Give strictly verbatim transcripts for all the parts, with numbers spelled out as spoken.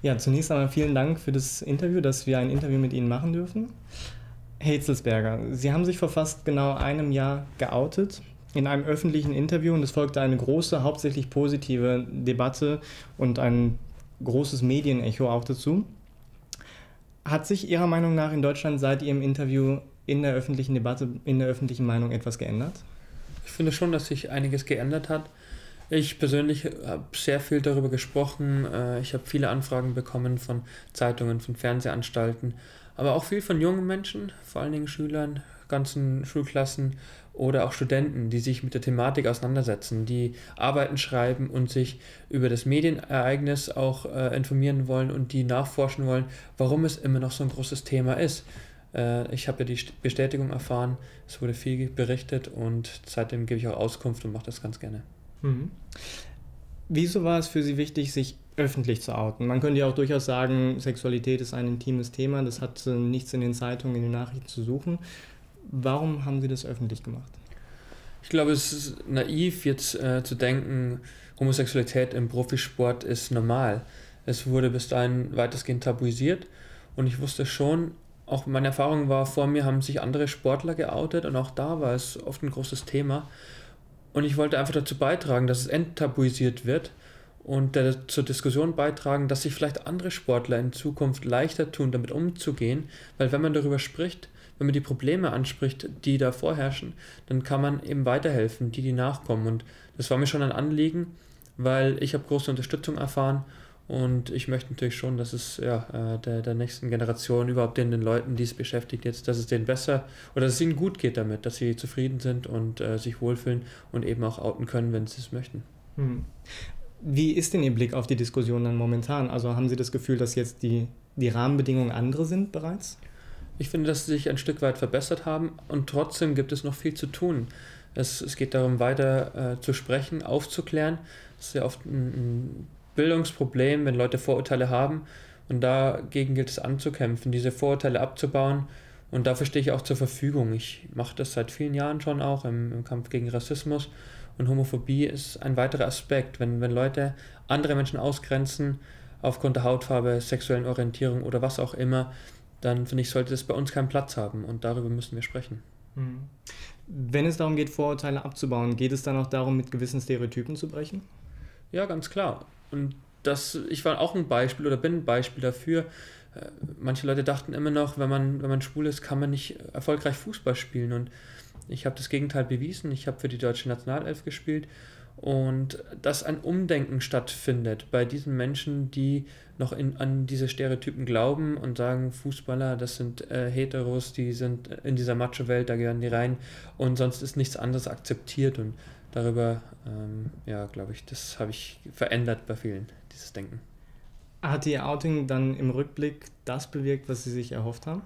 Ja, zunächst einmal vielen Dank für das Interview, dass wir ein Interview mit Ihnen machen dürfen. Herr Hitzelsberger, Sie haben sich vor fast genau einem Jahr geoutet in einem öffentlichen Interview und es folgte eine große, hauptsächlich positive Debatte und ein großes Medienecho auch dazu. Hat sich Ihrer Meinung nach in Deutschland seit Ihrem Interview in der öffentlichen Debatte, in der öffentlichen Meinung etwas geändert? Ich finde schon, dass sich einiges geändert hat. Ich persönlich habe sehr viel darüber gesprochen. Ich habe viele Anfragen bekommen von Zeitungen, von Fernsehanstalten, aber auch viel von jungen Menschen, vor allen Dingen Schülern, ganzen Schulklassen oder auch Studenten, die sich mit der Thematik auseinandersetzen, die Arbeiten schreiben und sich über das Medienereignis auch äh, informieren wollen und die nachforschen wollen, warum es immer noch so ein großes Thema ist. Äh, ich habe ja die Bestätigung erfahren, es wurde viel berichtet und seitdem gebe ich auch Auskunft und mache das ganz gerne. Mhm. Wieso war es für Sie wichtig, sich öffentlich zu outen? Man könnte ja auch durchaus sagen, Sexualität ist ein intimes Thema, das hat äh, nichts in den Zeitungen, in den Nachrichten zu suchen. Warum haben Sie das öffentlich gemacht? Ich glaube, es ist naiv, jetzt äh, zu denken, Homosexualität im Profisport ist normal. Es wurde bis dahin weitestgehend tabuisiert und ich wusste schon, auch meine Erfahrung war, vor mir haben sich andere Sportler geoutet und auch da war es oft ein großes Thema. Und ich wollte einfach dazu beitragen, dass es enttabuisiert wird und äh, zur Diskussion beitragen, dass sich vielleicht andere Sportler in Zukunft leichter tun, damit umzugehen, weil wenn man darüber spricht, wenn man die Probleme anspricht, die da vorherrschen, dann kann man eben weiterhelfen, die, die nachkommen. Und das war mir schon ein Anliegen, weil ich habe große Unterstützung erfahren und ich möchte natürlich schon, dass es ja, der, der nächsten Generation, überhaupt den, den Leuten, die es beschäftigt jetzt, dass es denen besser oder dass es ihnen gut geht damit, dass sie zufrieden sind und äh, sich wohlfühlen und eben auch outen können, wenn sie es möchten. Hm. Wie ist denn Ihr Blick auf die Diskussion dann momentan? Also haben Sie das Gefühl, dass jetzt die, die Rahmenbedingungen andere sind bereits? Ich finde, dass sie sich ein Stück weit verbessert haben und trotzdem gibt es noch viel zu tun. Es, es geht darum, weiter äh, zu sprechen, aufzuklären. Das ist ja oft ein, ein Bildungsproblem, wenn Leute Vorurteile haben und dagegen gilt es anzukämpfen, diese Vorurteile abzubauen und dafür stehe ich auch zur Verfügung. Ich mache das seit vielen Jahren schon auch im, im Kampf gegen Rassismus und Homophobie ist ein weiterer Aspekt, wenn, wenn Leute andere Menschen ausgrenzen aufgrund der Hautfarbe, sexuellen Orientierung oder was auch immer, dann finde ich, sollte das bei uns keinen Platz haben und darüber müssen wir sprechen. Wenn es darum geht, Vorurteile abzubauen, geht es dann auch darum, mit gewissen Stereotypen zu brechen? Ja, ganz klar. Und das, ich war auch ein Beispiel oder bin ein Beispiel dafür. Manche Leute dachten immer noch, wenn man, wenn man schwul ist, kann man nicht erfolgreich Fußball spielen. Und ich habe das Gegenteil bewiesen. Ich habe für die deutsche Nationalelf gespielt. Und dass ein Umdenken stattfindet bei diesen Menschen, die noch in, an diese Stereotypen glauben und sagen, Fußballer, das sind äh, Heteros, die sind in dieser Macho-Welt, da gehören die rein und sonst ist nichts anderes akzeptiert und darüber, ähm, ja, glaube ich, das habe ich verändert bei vielen, dieses Denken. Hat Ihr Outing dann im Rückblick das bewirkt, was Sie sich erhofft haben?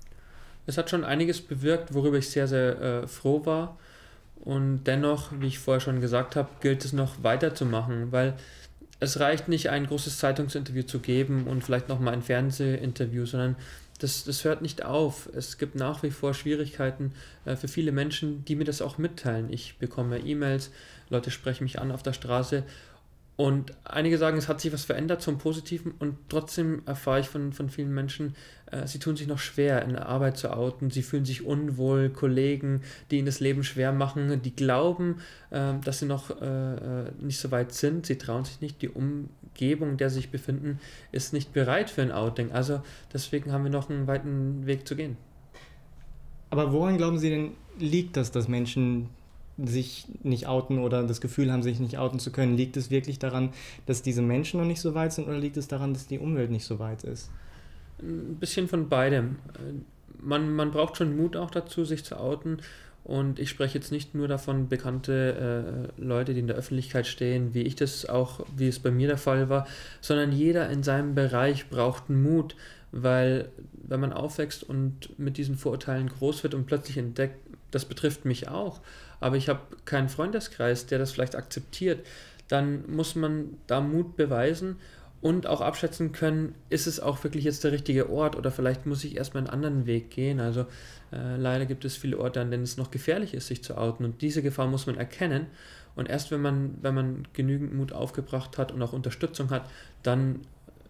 Es hat schon einiges bewirkt, worüber ich sehr, sehr äh, froh war. Und dennoch, wie ich vorher schon gesagt habe, gilt es noch weiterzumachen, weil es reicht nicht, ein großes Zeitungsinterview zu geben und vielleicht nochmal ein Fernsehinterview, sondern das, das hört nicht auf. Es gibt nach wie vor Schwierigkeiten äh, für viele Menschen, die mir das auch mitteilen. Ich bekomme E-Mails, Leute sprechen mich an auf der Straße und einige sagen, es hat sich was verändert zum Positiven und trotzdem erfahre ich von, von vielen Menschen, äh, sie tun sich noch schwer in der Arbeit zu outen, sie fühlen sich unwohl, Kollegen, die ihnen das Leben schwer machen, die glauben, äh, dass sie noch äh, nicht so weit sind, sie trauen sich nicht, die Umgebung, in der sie sich befinden, ist nicht bereit für ein Outing, also deswegen haben wir noch einen weiten Weg zu gehen. Aber woran glauben Sie denn, liegt das, dass Menschen sich nicht outen oder das Gefühl haben, sich nicht outen zu können? Liegt es wirklich daran, dass diese Menschen noch nicht so weit sind oder liegt es daran, dass die Umwelt nicht so weit ist? Ein bisschen von beidem. Man, man braucht schon Mut auch dazu, sich zu outen und ich spreche jetzt nicht nur davon, bekannte äh, Leute, die in der Öffentlichkeit stehen, wie ich das auch, wie es bei mir der Fall war, sondern jeder in seinem Bereich braucht Mut, weil wenn man aufwächst und mit diesen Vorurteilen groß wird und plötzlich entdeckt, das betrifft mich auch, aber ich habe keinen Freundeskreis, der das vielleicht akzeptiert, dann muss man da Mut beweisen und auch abschätzen können, ist es auch wirklich jetzt der richtige Ort oder vielleicht muss ich erstmal einen anderen Weg gehen. Also äh, leider gibt es viele Orte, an denen es noch gefährlich ist, sich zu outen und diese Gefahr muss man erkennen und erst wenn man, wenn man genügend Mut aufgebracht hat und auch Unterstützung hat, dann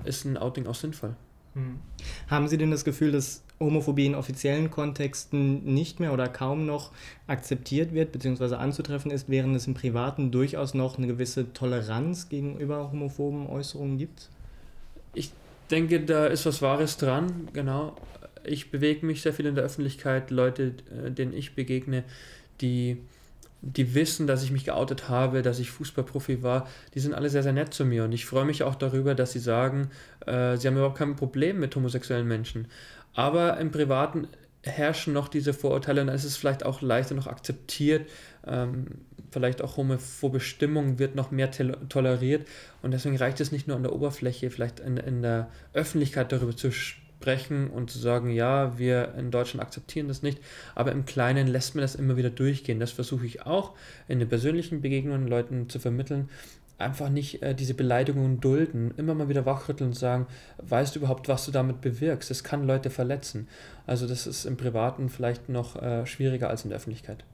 ist ein Outing auch sinnvoll. Hm. Haben Sie denn das Gefühl, dass Homophobie in offiziellen Kontexten nicht mehr oder kaum noch akzeptiert wird bzw. anzutreffen ist, während es im Privaten durchaus noch eine gewisse Toleranz gegenüber homophoben Äußerungen gibt? Ich denke, da ist was Wahres dran, genau. Ich bewege mich sehr viel in der Öffentlichkeit, Leute, denen ich begegne, die, die wissen, dass ich mich geoutet habe, dass ich Fußballprofi war, die sind alle sehr, sehr nett zu mir und ich freue mich auch darüber, dass sie sagen, äh, sie haben überhaupt kein Problem mit homosexuellen Menschen. Aber im Privaten herrschen noch diese Vorurteile und dann ist es vielleicht auch leichter noch akzeptiert, ähm, vielleicht auch homophobe Stimmung wird noch mehr tel- toleriert und deswegen reicht es nicht nur an der Oberfläche, vielleicht in, in der Öffentlichkeit darüber zu sprechen und zu sagen, ja, wir in Deutschland akzeptieren das nicht, aber im Kleinen lässt man das immer wieder durchgehen. Das versuche ich auch in den persönlichen Begegnungen Leuten zu vermitteln, einfach nicht äh, diese Beleidigungen dulden, immer mal wieder wachrütteln und sagen, weißt du überhaupt, was du damit bewirkst? Das kann Leute verletzen. Also das ist im Privaten vielleicht noch äh, schwieriger als in der Öffentlichkeit.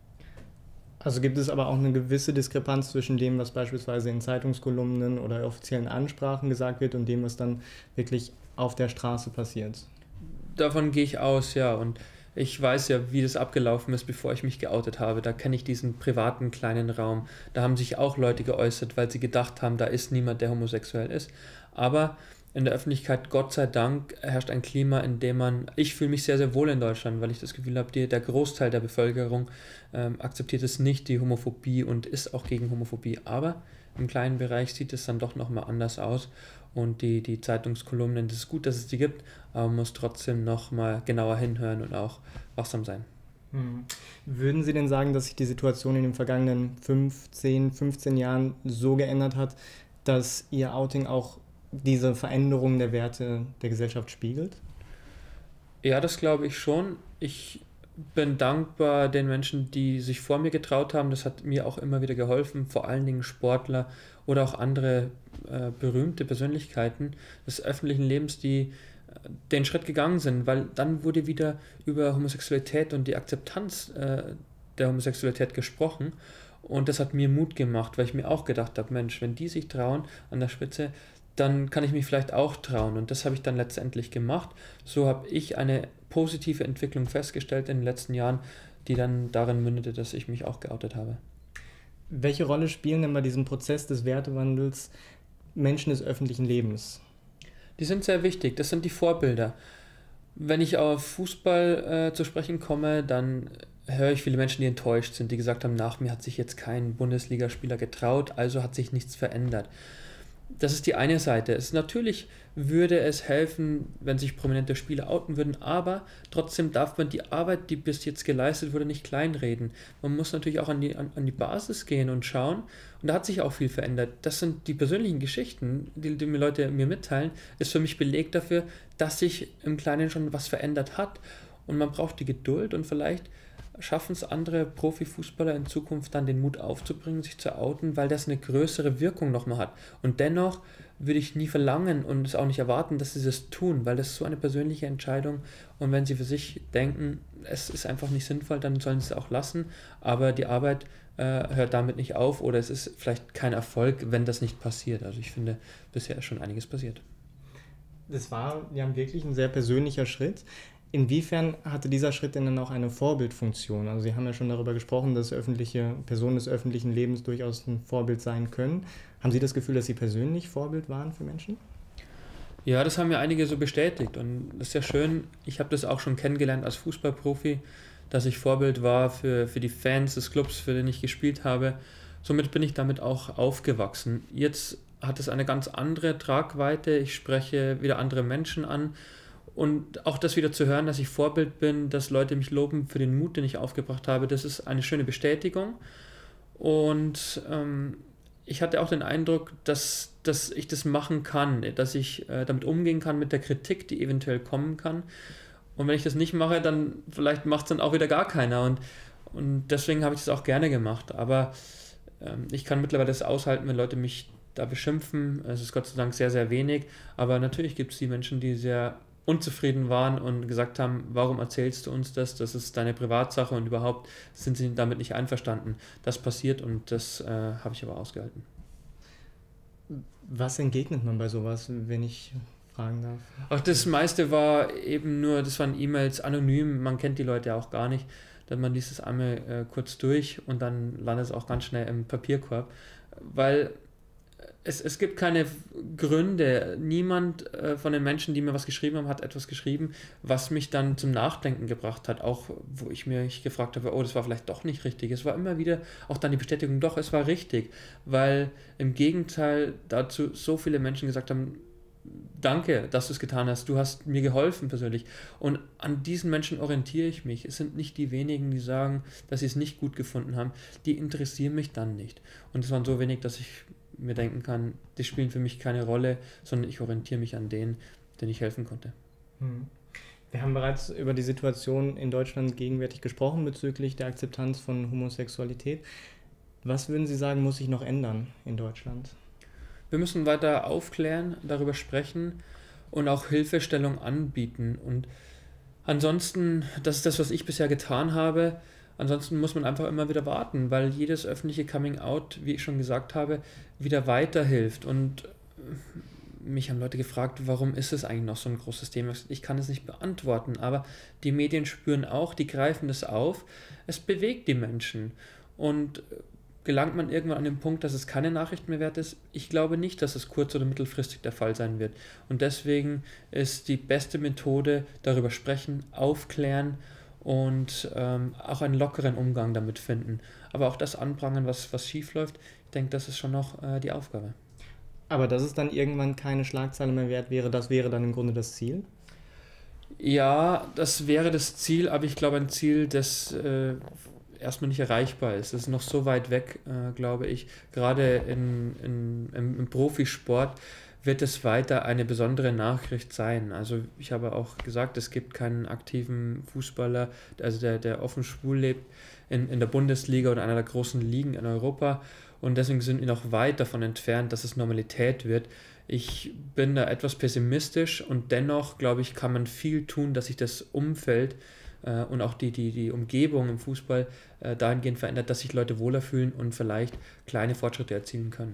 Also gibt es aber auch eine gewisse Diskrepanz zwischen dem, was beispielsweise in Zeitungskolumnen oder offiziellen Ansprachen gesagt wird und dem, was dann wirklich auf der Straße passiert. Davon gehe ich aus, ja. Und ich weiß ja, wie das abgelaufen ist, bevor ich mich geoutet habe. Da kenne ich diesen privaten kleinen Raum. Da haben sich auch Leute geäußert, weil sie gedacht haben, da ist niemand, der homosexuell ist. Aber in der Öffentlichkeit, Gott sei Dank, herrscht ein Klima, in dem man, ich fühle mich sehr, sehr wohl in Deutschland, weil ich das Gefühl habe, die, der Großteil der Bevölkerung ähm, akzeptiert es nicht, die Homophobie und ist auch gegen Homophobie. Aber im kleinen Bereich sieht es dann doch nochmal anders aus. Und die, die Zeitungskolumnen, das ist gut, dass es die gibt, aber man muss trotzdem nochmal genauer hinhören und auch wachsam sein. Hm. Würden Sie denn sagen, dass sich die Situation in den vergangenen fünf, zehn, fünfzehn Jahren so geändert hat, dass Ihr Outing auch diese Veränderung der Werte der Gesellschaft spiegelt? Ja, das glaube ich schon. Ich bin dankbar den Menschen, die sich vor mir getraut haben. Das hat mir auch immer wieder geholfen, vor allen Dingen Sportler oder auch andere äh, berühmte Persönlichkeiten des öffentlichen Lebens, die äh, den Schritt gegangen sind, weil dann wurde wieder über Homosexualität und die Akzeptanz äh, der Homosexualität gesprochen. Und das hat mir Mut gemacht, weil ich mir auch gedacht habe, Mensch, wenn die sich trauen an der Spitze, dann kann ich mich vielleicht auch trauen. Und das habe ich dann letztendlich gemacht. So habe ich eine positive Entwicklung festgestellt in den letzten Jahren, die dann darin mündete, dass ich mich auch geoutet habe. Welche Rolle spielen denn bei diesem Prozess des Wertewandels Menschen des öffentlichen Lebens? Die sind sehr wichtig, das sind die Vorbilder. Wenn ich auf Fußball äh, zu sprechen komme, dann höre ich viele Menschen, die enttäuscht sind, die gesagt haben, nach mir hat sich jetzt kein Bundesligaspieler getraut, also hat sich nichts verändert. Das ist die eine Seite. Es, natürlich würde es helfen, wenn sich prominente Spieler outen würden, aber trotzdem darf man die Arbeit, die bis jetzt geleistet wurde, nicht kleinreden. Man muss natürlich auch an die, an, an die Basis gehen und schauen. Und da hat sich auch viel verändert. Das sind die persönlichen Geschichten, die, die mir Leute mir mitteilen, ist für mich Beleg dafür, dass sich im Kleinen schon was verändert hat. Und man braucht die Geduld und vielleicht schaffen es andere Profifußballer in Zukunft dann den Mut aufzubringen, sich zu outen, weil das eine größere Wirkung nochmal hat. Und dennoch würde ich nie verlangen und es auch nicht erwarten, dass sie das tun, weil das ist so eine persönliche Entscheidung und wenn sie für sich denken, es ist einfach nicht sinnvoll, dann sollen sie es auch lassen, aber die Arbeit äh, hört damit nicht auf oder es ist vielleicht kein Erfolg, wenn das nicht passiert. Also ich finde, bisher ist schon einiges passiert. Das war ja wirklich ein sehr persönlicher Schritt. Inwiefern hatte dieser Schritt denn dann auch eine Vorbildfunktion? Also Sie haben ja schon darüber gesprochen, dass öffentliche Personen des öffentlichen Lebens durchaus ein Vorbild sein können. Haben Sie das Gefühl, dass Sie persönlich Vorbild waren für Menschen? Ja, das haben ja einige so bestätigt und das ist ja schön. Ich habe das auch schon kennengelernt als Fußballprofi, dass ich Vorbild war für, für die Fans des Clubs, für den ich gespielt habe. Somit bin ich damit auch aufgewachsen. Jetzt hat es eine ganz andere Tragweite. Ich spreche wieder andere Menschen an. Und auch das wieder zu hören, dass ich Vorbild bin, dass Leute mich loben für den Mut, den ich aufgebracht habe, das ist eine schöne Bestätigung. Und ähm, ich hatte auch den Eindruck, dass, dass ich das machen kann, dass ich äh, damit umgehen kann mit der Kritik, die eventuell kommen kann. Und wenn ich das nicht mache, dann vielleicht macht es dann auch wieder gar keiner. Und, und deswegen habe ich das auch gerne gemacht. Aber ähm, ich kann mittlerweile das aushalten, wenn Leute mich da beschimpfen. Es ist Gott sei Dank sehr, sehr wenig. Aber natürlich gibt es die Menschen, die sehr unzufrieden waren und gesagt haben, warum erzählst du uns das, das ist deine Privatsache und überhaupt sind sie damit nicht einverstanden. Das passiert und das äh, habe ich aber ausgehalten. Was entgegnet man bei sowas, wenn ich fragen darf. Auch das meiste war eben nur, das waren E-Mails anonym, man kennt die Leute ja auch gar nicht. Dann man liest es einmal äh, kurz durch und dann landet es auch ganz schnell im Papierkorb. Weil es, es gibt keine Gründe. Niemand äh, von den Menschen, die mir was geschrieben haben, hat etwas geschrieben, was mich dann zum Nachdenken gebracht hat. Auch wo ich mich gefragt habe, oh, das war vielleicht doch nicht richtig. Es war immer wieder auch dann die Bestätigung, doch, es war richtig. Weil im Gegenteil dazu so viele Menschen gesagt haben, danke, dass du es getan hast. Du hast mir geholfen persönlich. Und an diesen Menschen orientiere ich mich. Es sind nicht die wenigen, die sagen, dass sie es nicht gut gefunden haben. Die interessieren mich dann nicht. Und es waren so wenig, dass ich mir denken kann, die spielen für mich keine Rolle, sondern ich orientiere mich an denen, denen ich helfen konnte. Wir haben bereits über die Situation in Deutschland gegenwärtig gesprochen bezüglich der Akzeptanz von Homosexualität. Was würden Sie sagen, muss sich noch ändern in Deutschland? Wir müssen weiter aufklären, darüber sprechen und auch Hilfestellung anbieten. Und ansonsten, das ist das, was ich bisher getan habe, ansonsten muss man einfach immer wieder warten, weil jedes öffentliche Coming-out, wie ich schon gesagt habe, wieder weiterhilft. Und mich haben Leute gefragt, warum ist es eigentlich noch so ein großes Thema? Ich kann es nicht beantworten, aber die Medien spüren auch, die greifen das auf. Es bewegt die Menschen. Und gelangt man irgendwann an den Punkt, dass es keine Nachricht mehr wert ist? Ich glaube nicht, dass es kurz- oder mittelfristig der Fall sein wird. Und deswegen ist die beste Methode, darüber sprechen, aufklären und ähm, auch einen lockeren Umgang damit finden. Aber auch das anprangern, was, was schief läuft, ich denke, das ist schon noch äh, die Aufgabe. Aber dass es dann irgendwann keine Schlagzeile mehr wert wäre, das wäre dann im Grunde das Ziel? Ja, das wäre das Ziel, aber ich glaube ein Ziel, das äh, erstmal nicht erreichbar ist. Das ist noch so weit weg, äh, glaube ich. Gerade in, in, im, im Profisport wird es weiter eine besondere Nachricht sein. Also ich habe auch gesagt, es gibt keinen aktiven Fußballer, also der, der offen schwul lebt in, in der Bundesliga oder einer der großen Ligen in Europa. Und deswegen sind wir noch weit davon entfernt, dass es Normalität wird. Ich bin da etwas pessimistisch und dennoch, glaube ich, kann man viel tun, dass sich das Umfeld äh, und auch die, die, die Umgebung im Fußball äh, dahingehend verändert, dass sich Leute wohler fühlen und vielleicht kleine Fortschritte erzielen können.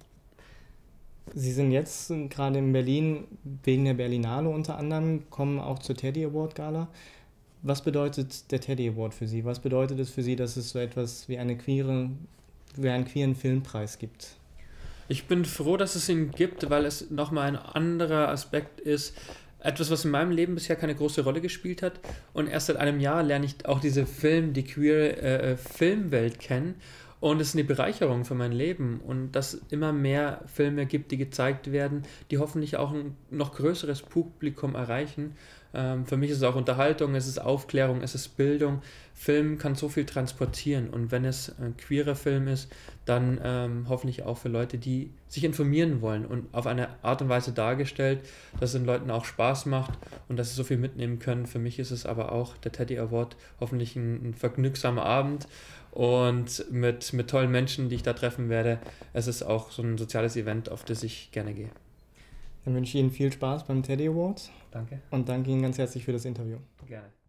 Sie sind jetzt gerade in Berlin wegen der Berlinale unter anderem, kommen auch zur Teddy Award Gala. Was bedeutet der Teddy Award für Sie? Was bedeutet es für Sie, dass es so etwas wie, eine queere, wie einen queeren Filmpreis gibt? Ich bin froh, dass es ihn gibt, weil es nochmal ein anderer Aspekt ist. Etwas, was in meinem Leben bisher keine große Rolle gespielt hat. Und erst seit einem Jahr lerne ich auch diese Film, die queere äh, Filmwelt kennen. Und es ist eine Bereicherung für mein Leben. Und dass es immer mehr Filme gibt, die gezeigt werden, die hoffentlich auch ein noch größeres Publikum erreichen. Ähm, für mich ist es auch Unterhaltung, es ist Aufklärung, es ist Bildung. Film kann so viel transportieren. Und wenn es ein queerer Film ist, dann ähm, hoffentlich auch für Leute, die sich informieren wollen und auf eine Art und Weise dargestellt, dass es den Leuten auch Spaß macht und dass sie so viel mitnehmen können. Für mich ist es aber auch der Teddy Award hoffentlich ein, ein vergnügsamer Abend und mit, mit tollen Menschen, die ich da treffen werde. Es ist auch so ein soziales Event, auf das ich gerne gehe. Dann wünsche ich Ihnen viel Spaß beim Teddy Award. Danke. Und danke Ihnen ganz herzlich für das Interview. Gerne.